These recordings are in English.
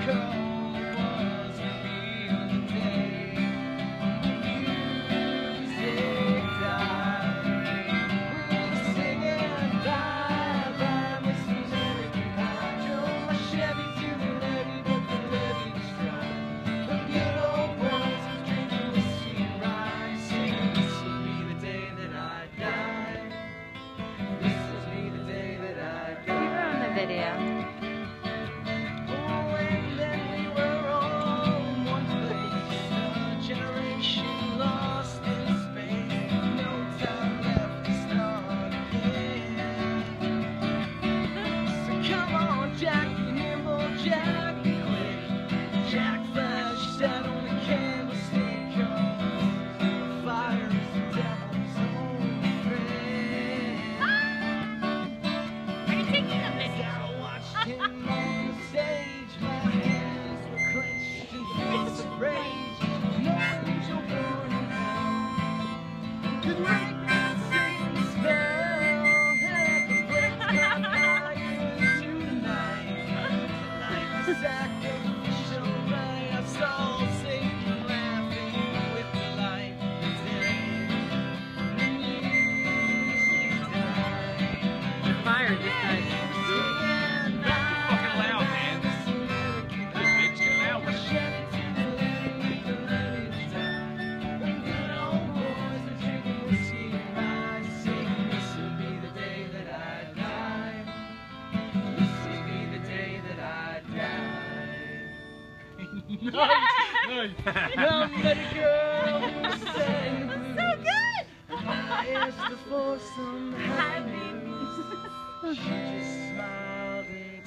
Nice. Now met a girl who sang So good. I asked her for some happy news. She just smiled and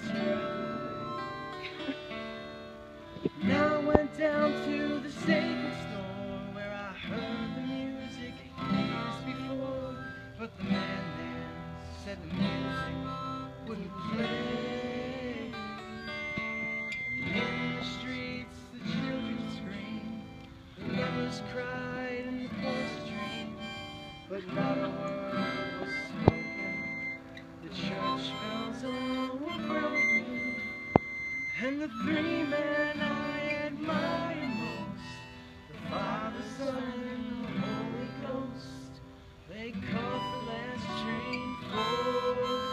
threw. Now I went down to the sacred store where I heard the music years before, but the man there said the music wouldn't play. In the streets, the children screamed, the lovers cried, and the poets dreamed, but not a word was spoken. The church bells all were broken, and the three men I admire most, the Father, Son, and the Holy Ghost, they caught the last train for